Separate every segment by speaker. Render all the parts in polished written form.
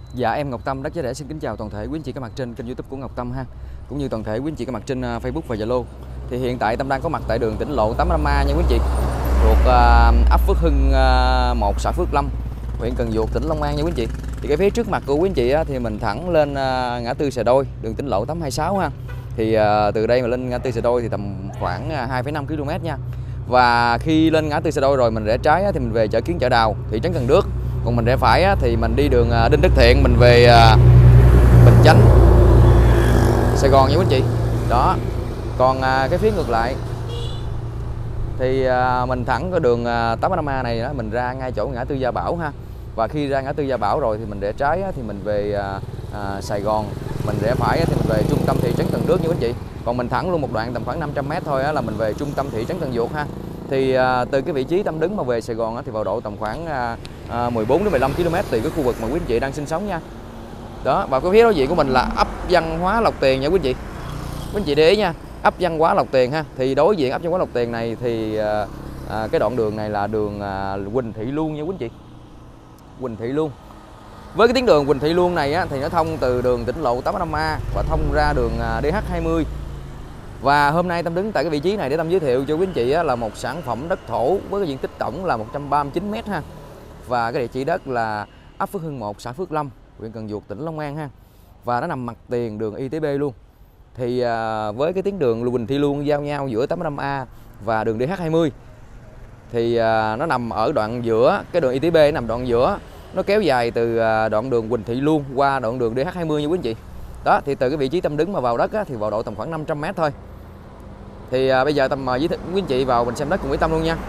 Speaker 1: Dạ em Ngọc Tâm, Đất Giá Rẻ xin kính chào toàn thể quý anh chị có mặt trên kênh YouTube của Ngọc Tâm ha, cũng như toàn thể quý anh chị có mặt trên Facebook và Zalo. Thì hiện tại Tâm đang có mặt tại đường tỉnh lộ 85A nha quý anh chị, thuộc ấp Phước Hưng 1 xã Phước Lâm, huyện Cần Duộc, tỉnh Long An nha quý anh chị. Thì cái phía trước mặt của quý anh chị thì mình thẳng lên ngã tư Sài Đôi, đường tỉnh lộ 826 ha. Thì từ đây mà lên ngã tư Sài Đôi thì tầm khoảng 2,5 km nha. Và khi lên ngã tư Sài Đôi rồi mình rẽ trái thì mình về chợ Kiến Chợ Đào, thị trấn Cần Đước. Còn mình rẽ phải thì mình đi đường Đinh Đức Thiện, mình về Bình Chánh, Sài Gòn nha quý anh chị. Đó. Còn cái phía ngược lại thì mình thẳng cái đường 85A này đó, mình ra ngay chỗ ngã tư Gia Bảo ha. Và khi ra ngã tư Gia Bảo rồi thì mình rẽ trái thì mình về Sài Gòn, mình rẽ phải thì mình về trung tâm thị trấn Cần Đước nha quý anh chị. Còn mình thẳng luôn một đoạn tầm khoảng 500 m thôi là mình về trung tâm thị trấn Cần Duộc ha. Thì từ cái vị trí Tâm đứng mà về Sài Gòn thì vào độ tầm khoảng 14 đến 15 km tùy cái khu vực mà quý anh chị đang sinh sống nha. Đó, và cái phía đối diện của mình là ấp Văn Hóa Lộc Tiền nha quý anh chị. Quý anh chị để ý nha, ấp Văn Hóa Lộc Tiền ha. Thì đối diện ấp Văn Hóa Lộc Tiền này thì cái đoạn đường này là đường Quỳnh Thị Luông nha quý anh chị. Quỳnh Thị Luông. Với cái tuyến đường Quỳnh Thị Luông này thì nó thông từ đường tỉnh lộ 85A và thông ra đường DH20. Và hôm nay Tâm đứng tại cái vị trí này để Tâm giới thiệu cho quý anh chị là một sản phẩm đất thổ với cái diện tích tổng là 139 m ha. Và cái địa chỉ đất là ấp Phước Hưng 1 xã Phước Lâm, huyện Cần Duộc, tỉnh Long An ha. Và nó nằm mặt tiền đường ITB luôn. Thì với cái tuyến đường Quỳnh Thị Luông giao nhau giữa 85A và đường DH20 thì nó nằm ở đoạn giữa, cái đường ITB nằm đoạn giữa, nó kéo dài từ đoạn đường Quỳnh Thị Luông qua đoạn đường DH20 nha quý anh chị. Đó, thì từ cái vị trí Tâm đứng mà vào đất thì vào độ tầm khoảng 500 m thôi. Thì bây giờ Tâm mời với quý anh chị vào mình xem đất cùng với Tâm luôn nha.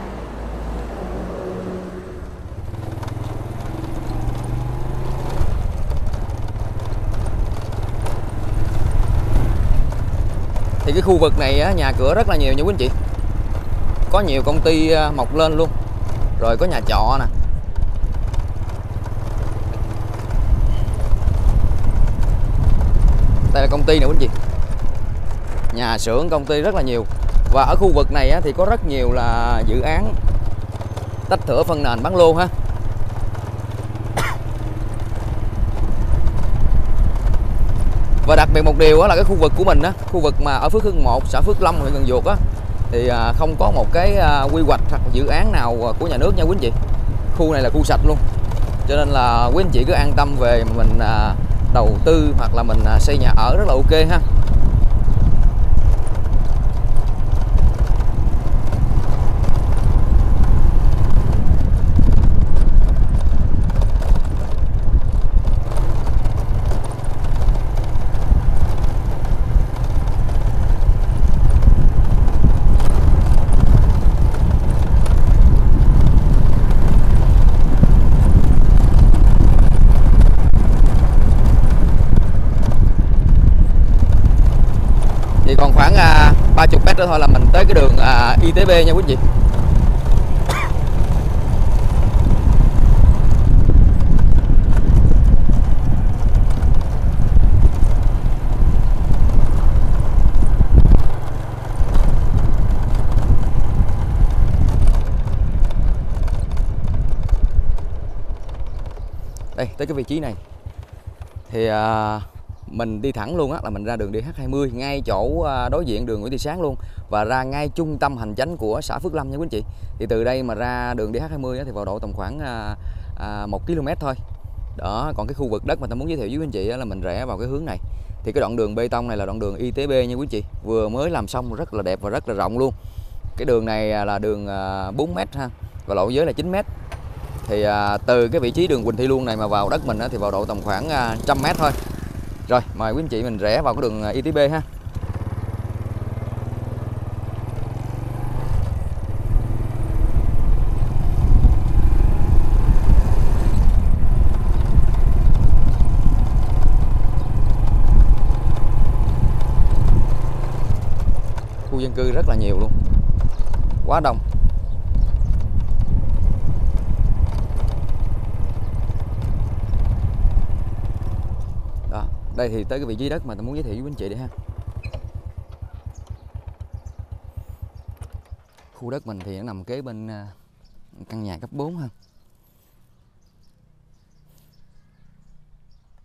Speaker 1: Thì cái khu vực này nhà cửa rất là nhiều nha quý anh chị. Có nhiều công ty mọc lên luôn. Rồi có nhà trọ nè. Đây là công ty nè quý anh chị. Nhà xưởng công ty rất là nhiều. Và ở khu vực này thì có rất nhiều là dự án tách thửa phân nền bán lô ha. Và đặc biệt một điều là cái khu vực của mình khu vực mà ở Phước Hưng 1 xã Phước Long huyện Cần Duộc thì không có một cái quy hoạch hoặc dự án nào của nhà nước nha quý anh chị. Khu này là khu sạch luôn. Cho nên là quý anh chị cứ an tâm về mình đầu tư hoặc là mình xây nhà ở rất là ok ha. Thì còn khoảng 30 m nữa thôi là mình tới cái đường ITB nha quý anh chị. Đây, tới cái vị trí này thì mình đi thẳng luôn là mình ra đường DH20 ngay chỗ đối diện đường Nguyễn Thị Sáng luôn, và ra ngay trung tâm hành chánh của xã Phước Lâm nha quý anh chị. Thì từ đây mà ra đường DH20 thì vào độ tầm khoảng 1 km thôi. Đó, còn cái khu vực đất mà ta muốn giới thiệu với anh chị là mình rẽ vào cái hướng này. Thì cái đoạn đường bê tông này là đoạn đường ITB nha quý anh chị, vừa mới làm xong rất là đẹp và rất là rộng luôn. Cái đường này là đường 4 m ha, và lộ giới là 9 m. Thì từ cái vị trí đường Quỳnh Thị Luông này mà vào đất mình thì vào độ tầm khoảng 100 m thôi. Rồi, mời quý anh chị mình rẽ vào cái đường ITB ha. Khu dân cư rất là nhiều luôn. Quá đông. Đó, đây thì tới cái vị trí đất mà tôi muốn giới thiệu với anh chị đây ha. Khu đất mình thì nó nằm kế bên căn nhà cấp 4 ha.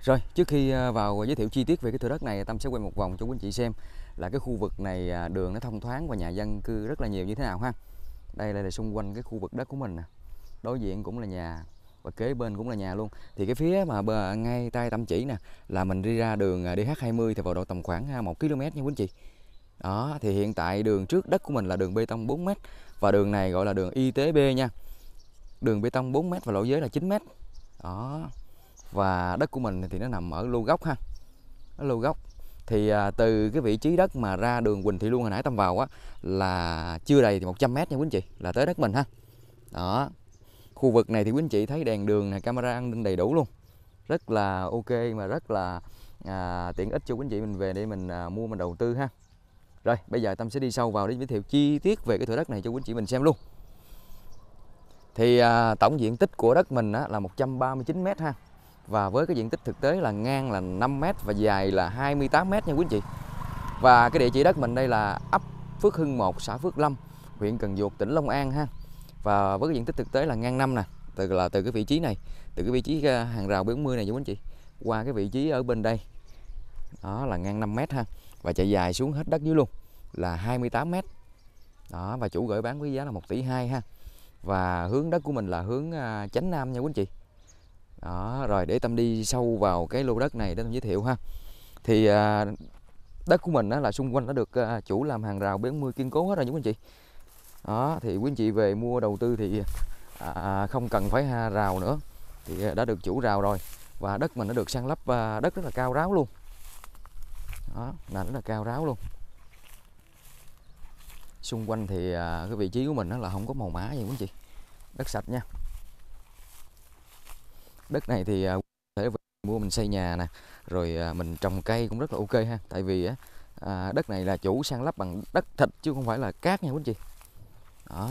Speaker 1: Rồi, trước khi vào giới thiệu chi tiết về cái thửa đất này, Tâm sẽ quay một vòng cho quý anh chị xem là cái khu vực này đường nó thông thoáng và nhà dân cư rất là nhiều như thế nào ha. Đây là xung quanh cái khu vực đất của mình nè. Đối diện cũng là nhà và kế bên cũng là nhà luôn. Thì cái phía mà ngay tay Tâm chỉ nè là mình đi ra đường DH20 thì vào độ tầm khoảng 1 km nha quý anh chị. Đó, thì hiện tại đường trước đất của mình là đường bê tông 4 m và đường này gọi là đường Y tế B nha. Đường bê tông 4 m và lộ giới là 9 m. Đó. Và đất của mình thì nó nằm ở lô góc ha. Nó lô góc. Thì từ cái vị trí đất mà ra đường Quỳnh Thị Luân hồi nãy Tâm vào á là chưa đầy thì 100 m nha quý anh chị, là tới đất mình ha. Đó. Khu vực này thì quý anh chị thấy đèn đường này, camera an ninh đầy đủ luôn. Rất là ok mà rất là tiện ích cho quý anh chị mình về để mình mua mình đầu tư ha. Rồi, bây giờ Tâm sẽ đi sâu vào để giới thiệu chi tiết về cái thửa đất này cho quý anh chị mình xem luôn. Thì tổng diện tích của đất mình là 139 m ha. Và với cái diện tích thực tế là ngang là 5 m và dài là 28 m nha quý anh chị. Và cái địa chỉ đất mình đây là ấp Phước Hưng 1, xã Phước Lâm, huyện Cần Duộc, tỉnh Long An ha. Và với cái diện tích thực tế là ngang 5 nè, từ cái vị trí này, từ cái vị trí hàng rào 40 này nha quý anh chị, qua cái vị trí ở bên đây. Đó là ngang 5 m ha. Và chạy dài xuống hết đất dưới luôn là 28 m. Đó, và chủ gửi bán với giá là 1,2 tỷ ha. Và hướng đất của mình là hướng chánh nam nha quý anh chị. Đó, rồi để Tâm đi sâu vào cái lô đất này để Tâm giới thiệu ha. Thì đất của mình là xung quanh đã được chủ làm hàng rào 40 kiên cố hết rồi nha quý anh chị. Đó, thì quý anh chị về mua đầu tư thì không cần phải rào nữa, thì đã được chủ rào rồi. Và đất mình đã được san lấp đất rất là cao ráo luôn. Đó, là rất là cao ráo luôn. Xung quanh thì cái vị trí của mình là không có màu mã gì quý anh chị, đất sạch nha. Đất này thì thể mua mình xây nhà nè, rồi mình trồng cây cũng rất là ok ha. Tại vì đất này là chủ san lấp bằng đất thịt chứ không phải là cát nha quý anh chị. Đó.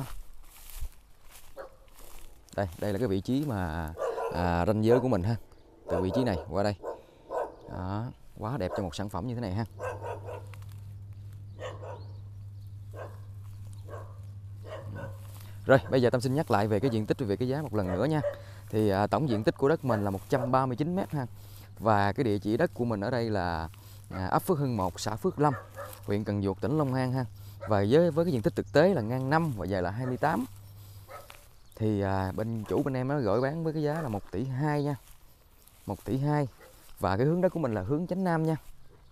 Speaker 1: Đây là cái vị trí mà ranh giới của mình ha. Từ vị trí này qua đây. Đó, quá đẹp cho một sản phẩm như thế này ha. Rồi, bây giờ Tâm xin nhắc lại về cái diện tích, về cái giá một lần nữa nha. Thì tổng diện tích của đất mình là 139 m ha. Và cái địa chỉ đất của mình ở đây là ấp Phước Hưng 1, xã Phước Lâm, huyện Cần Duộc, tỉnh Long An ha. Và với cái diện tích thực tế là ngang 5 và dài là 28. Thì bên chủ bên em nó gửi bán với cái giá là 1,2 tỷ nha. 1,2 tỷ. Và cái hướng đất của mình là hướng chánh nam nha.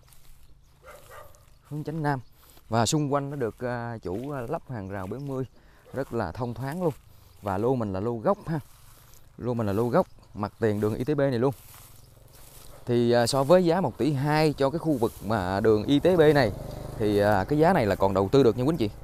Speaker 1: Hướng chánh nam. Và xung quanh nó được chủ lắp hàng rào 40 rất là thông thoáng luôn. Và lô mình là lô gốc ha. Lô mình là lô gốc, mặt tiền đường Y tế B này luôn. Thì so với giá 1,2 tỷ cho cái khu vực mà đường Y tế B này thì cái giá này là còn đầu tư được nha quý anh chị.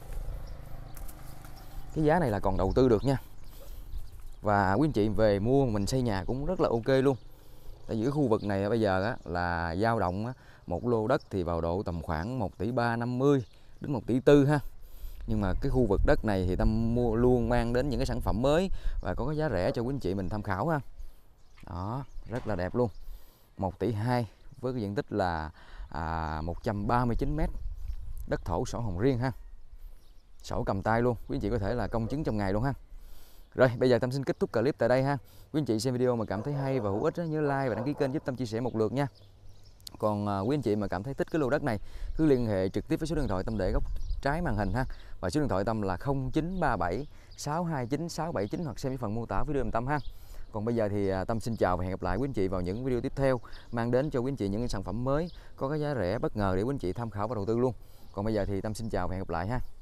Speaker 1: Cái giá này là còn đầu tư được nha. Và quý anh chị về mua mình xây nhà cũng rất là ok luôn. Tại vì cái khu vực này bây giờ là dao động một lô đất thì vào độ tầm khoảng 1,350 tỷ đến 1,4 tỷ ha. Nhưng mà cái khu vực đất này thì Tâm mua luôn mang đến những cái sản phẩm mới và có cái giá rẻ cho quý anh chị mình tham khảo ha. Đó, rất là đẹp luôn. 1,2 tỷ với cái diện tích là 139 m. Đất thổ sổ hồng riêng ha. Sổ cầm tay luôn, quý anh chị có thể là công chứng trong ngày luôn ha. Rồi, bây giờ Tâm xin kết thúc clip tại đây ha. Quý anh chị xem video mà cảm thấy hay và hữu ích nhớ like và đăng ký kênh giúp Tâm chia sẻ một lượt nha. Còn quý anh chị mà cảm thấy thích cái lô đất này, cứ liên hệ trực tiếp với số điện thoại Tâm để góc trái màn hình ha. Và số điện thoại Tâm là 0937 629 679 hoặc xem cái phần mô tả video giùm Tâm ha. Còn bây giờ thì Tâm xin chào và hẹn gặp lại quý anh chị vào những video tiếp theo, mang đến cho quý anh chị những sản phẩm mới có cái giá rẻ bất ngờ để quý anh chị tham khảo và đầu tư luôn. Còn bây giờ thì Tâm xin chào và hẹn gặp lại ha.